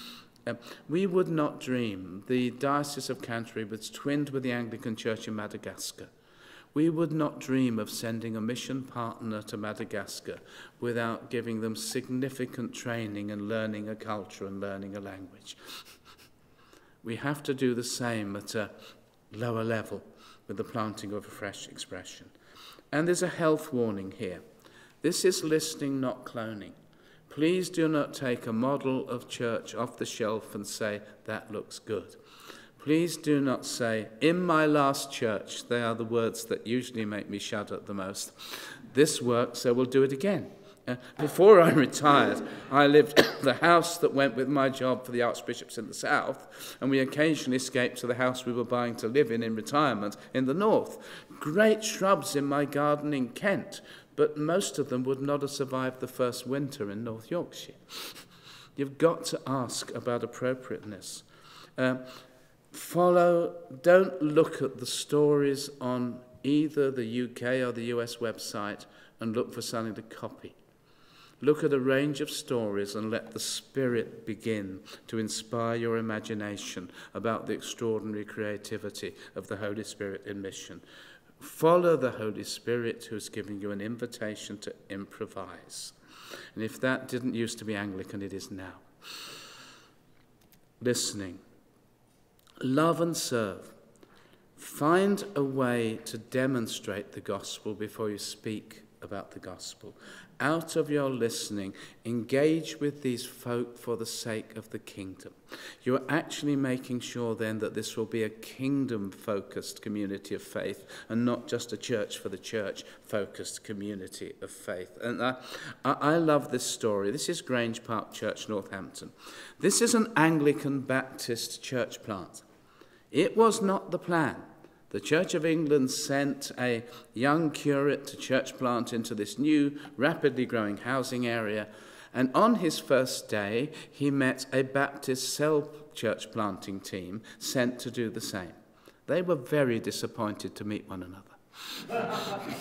We would not dream. The Diocese of Canterbury was twinned with the Anglican Church in Madagascar. We would not dream of sending a mission partner to Madagascar without giving them significant training and learning a culture and learning a language. We have to do the same at a lower level with the planting of a fresh expression. And there's a health warning here. This is listening, not cloning. Please do not take a model of church off the shelf and say, that looks good. Please do not say, in my last church, they are the words that usually make me shudder the most. This works, so we'll do it again. Before I retired, I lived the house that went with my job for the archbishops in the south, and we occasionally escaped to the house we were buying to live in retirement in the north. Great shrubs in my garden in Kent, but most of them would not have survived the first winter in North Yorkshire. You've got to ask about appropriateness. Don't look at the stories on either the UK or the US website and look for something to copy. Look at a range of stories and let the Spirit begin to inspire your imagination about the extraordinary creativity of the Holy Spirit in mission. Follow the Holy Spirit who's giving you an invitation to improvise. And if that didn't used to be Anglican, it is now. Listening. Love and serve. Find a way to demonstrate the gospel before you speak about the gospel. Out of your listening, engage with these folk for the sake of the kingdom. You're actually making sure then that this will be a kingdom-focused community of faith and not just a church-for-the-church-focused community of faith. And I love this story. This is Grange Park Church, Northampton. This is an Anglican Baptist church plant. It was not the plan. The Church of England sent a young curate to church plant into this new, rapidly growing housing area, and on his first day, he met a Baptist cell church planting team sent to do the same. They were very disappointed to meet one another,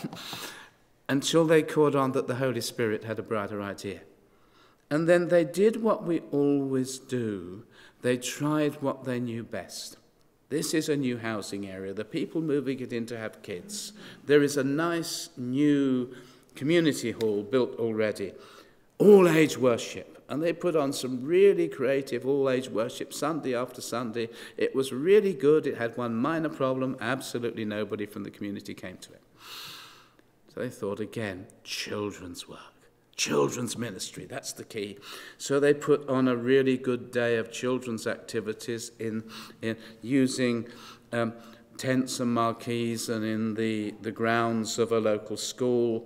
until they caught on that the Holy Spirit had a brighter idea. And then they did what we always do. They tried what they knew best. This is a new housing area. The people moving it in to have kids. There is a nice new community hall built already. All-age worship. And they put on some really creative all-age worship Sunday after Sunday. It was really good. It had one minor problem. Absolutely nobody from the community came to it. So they thought again, children's work. Children's ministry, that's the key. So they put on a really good day of children's activities in using tents and marquees and in the grounds of a local school.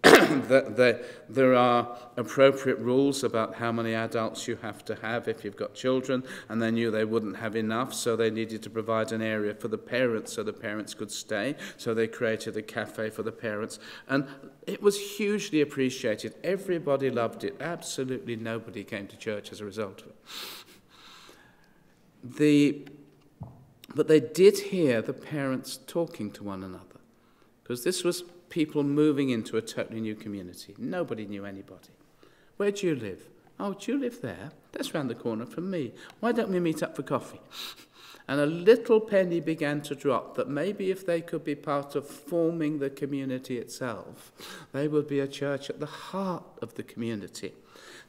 There are appropriate rules about how many adults you have to have if you've got children, and they knew they wouldn't have enough, so they needed to provide an area for the parents so the parents could stay. So they created a cafe for the parents, and it was hugely appreciated. Everybody loved it. Absolutely nobody came to church as a result of it. But they did hear the parents talking to one another, because this was people moving into a totally new community. Nobody knew anybody. Where do you live? Oh, do you live there? That's round the corner from me. Why don't we meet up for coffee? And a little penny began to drop that maybe if they could be part of forming the community itself, they would be a church at the heart of the community.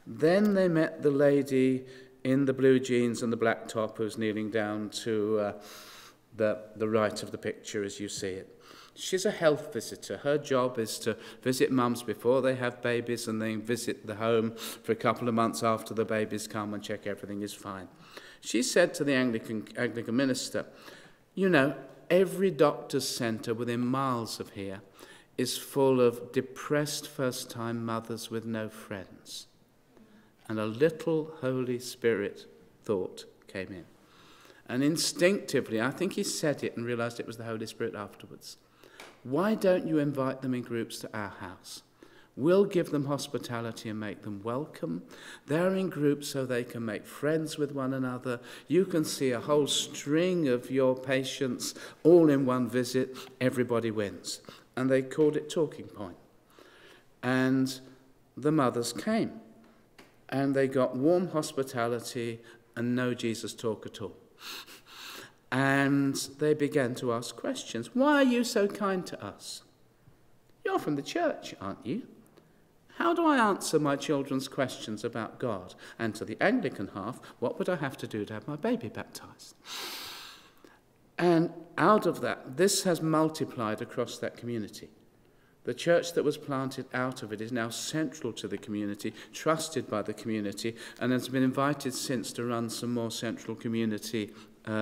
Then they met the lady in the blue jeans and the black top who's kneeling down to the right of the picture as you see it. She's a health visitor. Her job is to visit mums before they have babies and then visit the home for a couple of months after the babies come and check everything is fine. She said to the Anglican minister, you know, every doctor's centre within miles of here is full of depressed first-time mothers with no friends. And a little Holy Spirit thought came in. And instinctively, I think he said it and realised it was the Holy Spirit afterwards. Why don't you invite them in groups to our house? We'll give them hospitality and make them welcome. They're in groups so they can make friends with one another. You can see a whole string of your patients all in one visit. Everybody wins. And they called it Talking Point. And the mothers came. And they got warm hospitality and no Jesus talk at all. And they began to ask questions. Why are you so kind to us? You're from the church, aren't you? How do I answer my children's questions about God? And to the Anglican half, what would I have to do to have my baby baptized? And out of that, this has multiplied across that community. The church that was planted out of it is now central to the community, trusted by the community, and has been invited since to run some more central community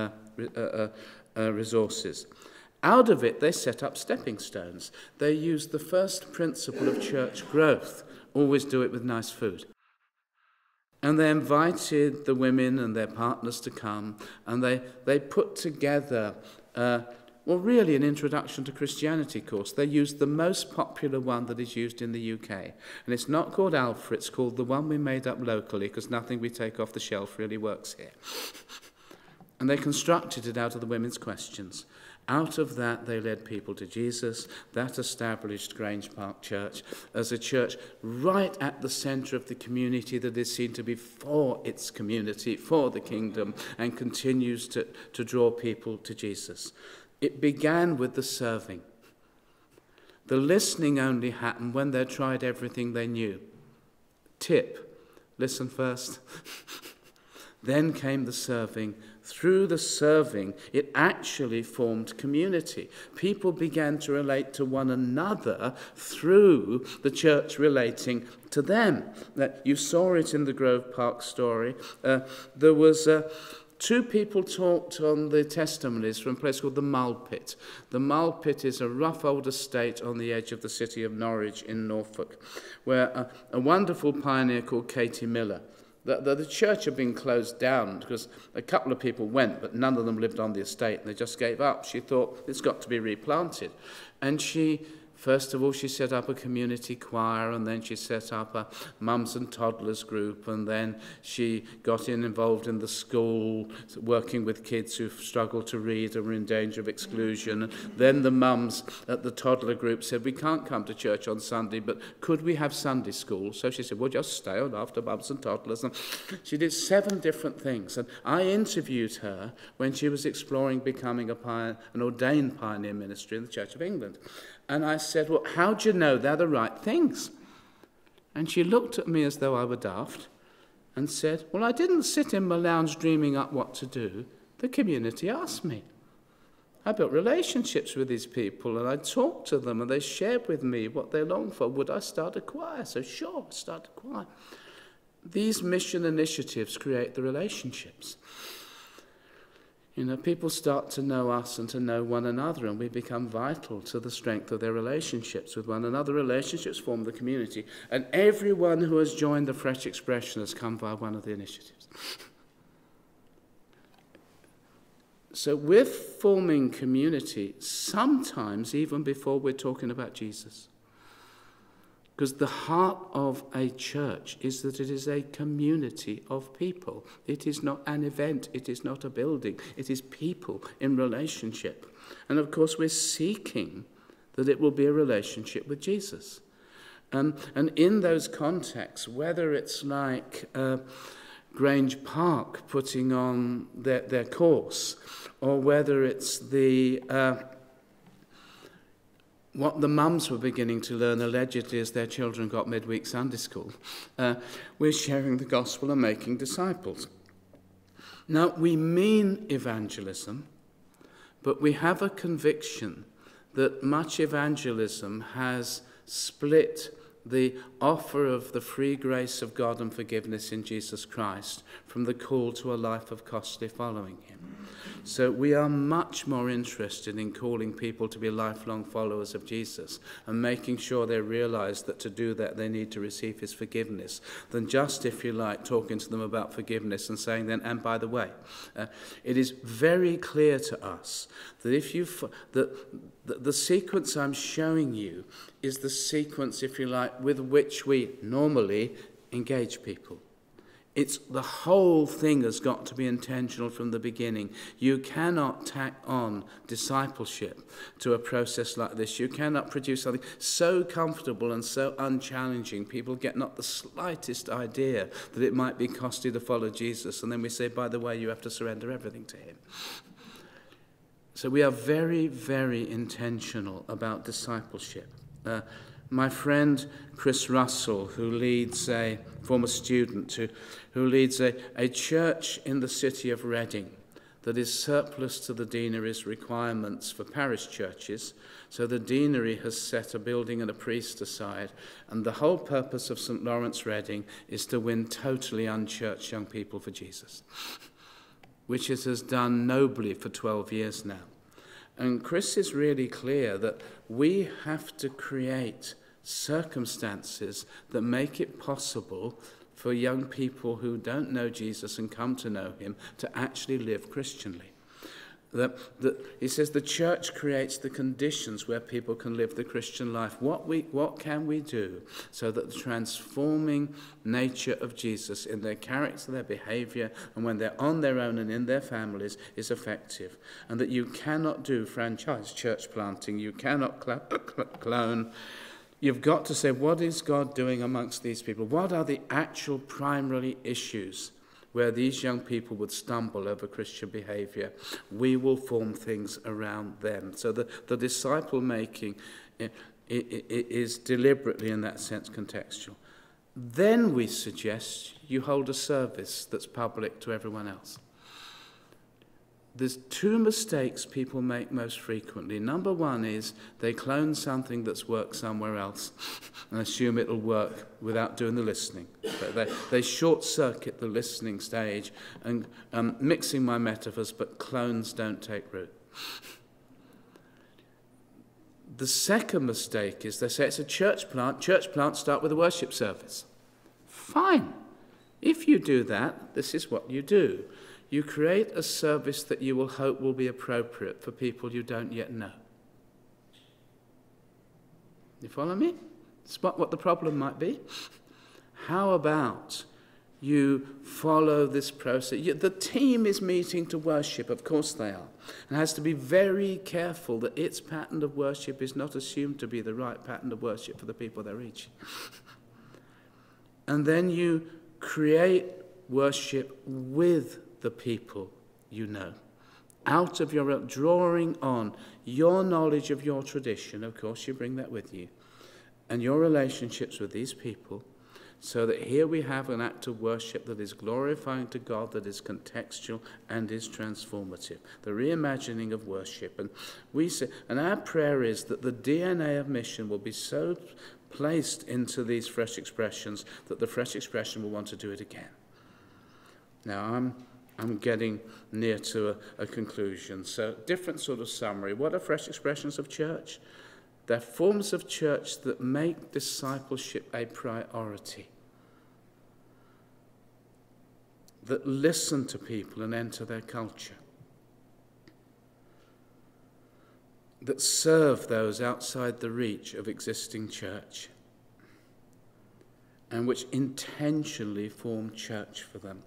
resources. Out of it, they set up stepping stones. They used the first principle of church growth, always do it with nice food. And they invited the women and their partners to come, and they put together, really an introduction to Christianity course. They used the most popular one that is used in the UK. And it's not called Alpha, it's called the one we made up locally, because nothing we take off the shelf really works here. And they constructed it out of the women's questions. Out of that, they led people to Jesus. That established Grange Park Church as a church right at the centre of the community that is seen to be for its community, for the kingdom, and continues to draw people to Jesus. It began with the serving. The listening only happened when they tried everything they knew. Tip, listen first. Then came the serving. Through the serving, it actually formed community. People began to relate to one another through the church relating to them. You saw it in the Grove Park story. There was two people talked on the testimonies from a place called the Mulpit. The Mulpit is a rough old estate on the edge of the city of Norwich in Norfolk, where a wonderful pioneer called Katie Miller. The church had been closed down because a couple of people went, but none of them lived on the estate, and they just gave up. She thought, it's got to be replanted. And first of all, she set up a community choir, and then she set up a mums and toddlers group, and then she got involved in the school, working with kids who struggled to read and were in danger of exclusion. And then the mums at the toddler group said, we can't come to church on Sunday, but could we have Sunday school? So she said, well, just stay on after mums and toddlers. And she did 7 different things. And I interviewed her when she was exploring becoming an ordained pioneer ministry in the Church of England. And I said, well, how do you know they're the right things? And she looked at me as though I were daft and said, well, I didn't sit in my lounge dreaming up what to do. The community asked me. I built relationships with these people, and I talked to them, and they shared with me what they longed for. Would I start a choir? So sure, start a choir. These mission initiatives create the relationships. You know, people start to know us and to know one another, and we become vital to the strength of their relationships with one another. Relationships form the community, and everyone who has joined the Fresh Expression has come via one of the initiatives. So we're forming community sometimes even before we're talking about Jesus. Because the heart of a church is that it is a community of people. It is not an event. It is not a building. It is people in relationship. And of course, we're seeking that it will be a relationship with Jesus. And in those contexts, whether it's like Grange Park putting on their course, or whether it's the what the mums were beginning to learn allegedly as their children got midweek Sunday school. We're sharing the gospel and making disciples. Now, we mean evangelism, but we have a conviction that much evangelism has split the offer of the free grace of God and forgiveness in Jesus Christ from the call to a life of costly following him. So we are much more interested in calling people to be lifelong followers of Jesus and making sure they realize that to do that they need to receive his forgiveness than just, if you like, talking to them about forgiveness and saying then, and by the way, it is very clear to us that if you the sequence I'm showing you is the sequence, if you like, with which we normally engage people. It's the whole thing has got to be intentional from the beginning. You cannot tack on discipleship to a process like this. You cannot produce something so comfortable and so unchallenging. People get not the slightest idea that it might be costly to follow Jesus. And then we say, by the way, you have to surrender everything to him. So we are very, very intentional about discipleship. My friend Chris Russell, who leads a former student, who leads a church in the city of Reading that is surplus to the deanery's requirements for parish churches. So the deanery has set a building and a priest aside, and the whole purpose of St. Lawrence Reading is to win totally unchurched young people for Jesus, which it has done nobly for 12 years now. And Chris is really clear that we have to create circumstances that make it possible for young people who don't know Jesus and come to know him to actually live Christianly. He says the church creates the conditions where people can live the Christian life. What can we do so that the transforming nature of Jesus in their character, their behavior, and when they're on their own and in their families is effective? And that you cannot do franchise church planting, you cannot clone. You've got to say, what is God doing amongst these people? What are the actual primary issues where these young people would stumble over Christian behavior? We will form things around them. So the disciple making is deliberately, in that sense, contextual. Then we suggest you hold a service that's public to everyone else. There's two mistakes people make most frequently. Number one is they clone something that's worked somewhere else and assume it'll work without doing the listening. They short-circuit the listening stage, and mixing my metaphors, but clones don't take root. The second mistake is they say it's a church plant. Church plants start with a worship service. Fine. If you do that, this is what you do. You create a service that you will hope will be appropriate for people you don't yet know. You follow me? Spot what the problem might be? How about you follow this process? The team is meeting to worship, of course they are, and has to be very careful that its pattern of worship is not assumed to be the right pattern of worship for the people they're reaching. And then you create worship with the people you know, out of your drawing on your knowledge of your tradition. Of course you bring that with you, and your relationships with these people, so that here we have an act of worship that is glorifying to God, that is contextual and is transformative. The reimagining of worship. And we say, and our prayer is that the DNA of mission will be so placed into these fresh expressions that the fresh expression will want to do it again. Now I'm getting near to a conclusion. So different sort of summary. What are fresh expressions of church? They're forms of church that make discipleship a priority, that listen to people and enter their culture, that serve those outside the reach of existing church, and which intentionally form church for them.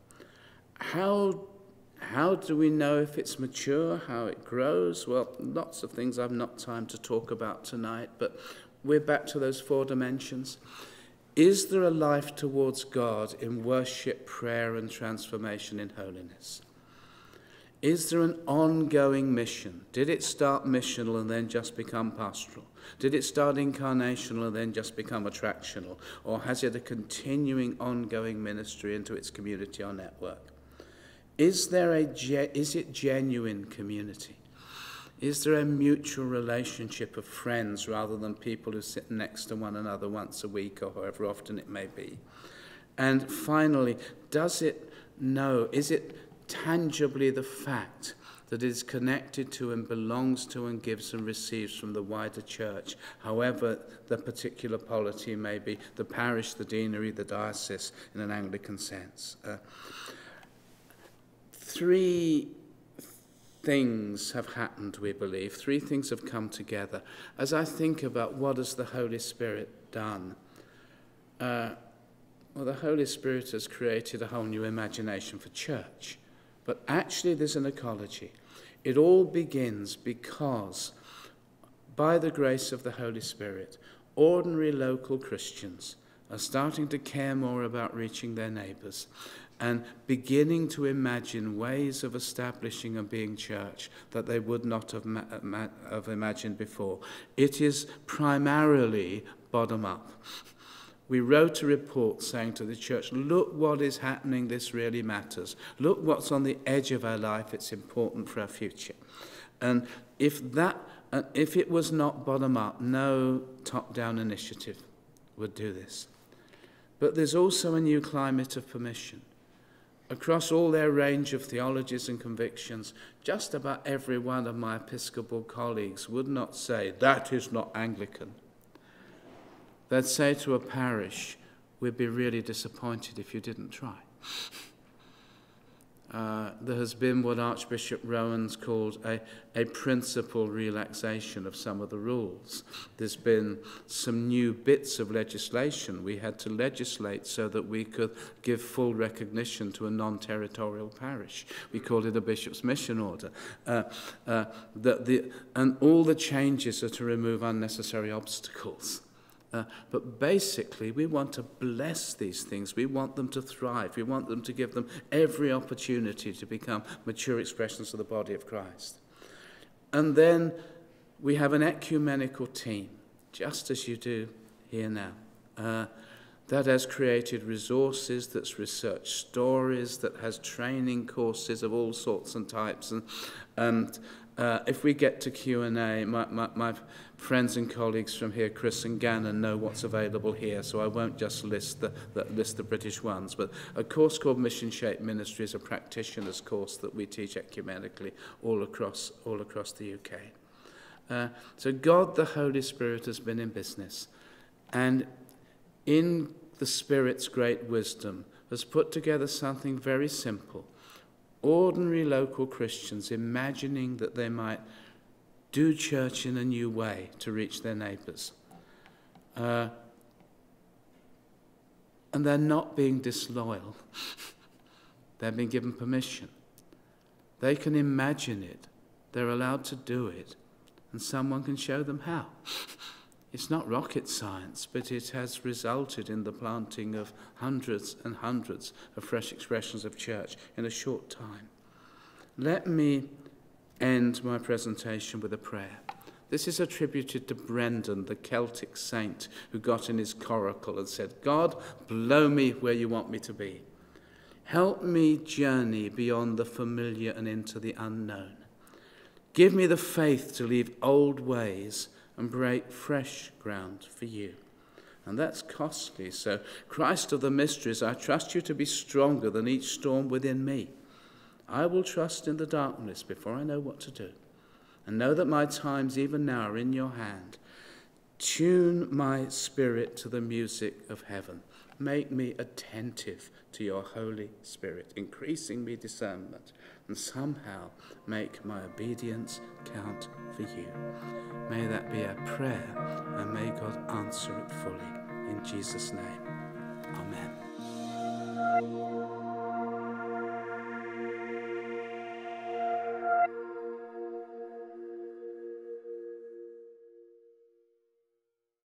How do we know if it's mature, how it grows? Well, lots of things I've not time to talk about tonight, but we're back to those 4 dimensions. Is there a life towards God in worship, prayer, and transformation in holiness? Is there an ongoing mission? Did it start missional and then just become pastoral? Did it start incarnational and then just become attractional? Or has it a continuing, ongoing ministry into its community or network? Is it genuine community? Is there a mutual relationship of friends rather than people who sit next to one another once a week or however often it may be? And finally, is it tangibly the fact that it is connected to and belongs to and gives and receives from the wider church, however the particular polity may be, the parish, the deanery, the diocese, in an Anglican sense? Three things have happened, we believe. Three things have come together. As I think about what has the Holy Spirit done, well, the Holy Spirit has created a whole new imagination for church. But actually there's an ecology. It all begins because, by the grace of the Holy Spirit, ordinary local Christians are starting to care more about reaching their neighbours and beginning to imagine ways of establishing and being church that they would not have imagined before. It is primarily bottom-up. We wrote a report saying to the church, look what is happening, this really matters. Look what's on the edge of our life, it's important for our future. And if it was not bottom-up, no top-down initiative would do this. But there's also a new climate of permission. Across all their range of theologies and convictions, just about every one of my Episcopal colleagues would not say, that is not Anglican. They'd say to a parish, we'd be really disappointed if you didn't try. There has been what Archbishop Rowan's called a principal relaxation of some of the rules. There's been some new bits of legislation. We had to legislate so that we could give full recognition to a non-territorial parish. We called it a bishop's mission order. And all the changes are to remove unnecessary obstacles. But basically, we want to bless these things. We want them to thrive. We want them to give them every opportunity to become mature expressions of the body of Christ. And then we have an ecumenical team, just as you do here now, that has created resources, that's researched stories, that has training courses of all sorts and types. And if we get to Q&A, my friends and colleagues from here, Chris and Gannon, know what's available here, so I won't just list the British ones. But a course called Mission Shaped Ministry is a practitioner's course that we teach ecumenically all across the UK. So God, the Holy Spirit, has been in business, and in the Spirit's great wisdom has put together something very simple. Ordinary local Christians imagining that they might do church in a new way to reach their neighbours. And they're not being disloyal. They've been given permission. They can imagine it. They're allowed to do it. And someone can show them how. It's not rocket science, but it has resulted in the planting of hundreds and hundreds of fresh expressions of church in a short time. Let me end my presentation with a prayer. This is attributed to Brendan, the Celtic saint, who got in his coracle and said, God, blow me where you want me to be. Help me journey beyond the familiar and into the unknown. Give me the faith to leave old ways and break fresh ground for you. And that's costly. So, Christ of the mysteries, I trust you to be stronger than each storm within me. I will trust in the darkness before I know what to do, and know that my times even now are in your hand. Tune my spirit to the music of heaven. Make me attentive to your Holy Spirit, increasing me discernment, and somehow make my obedience count for you. May that be our prayer, and may God answer it fully. In Jesus' name, amen.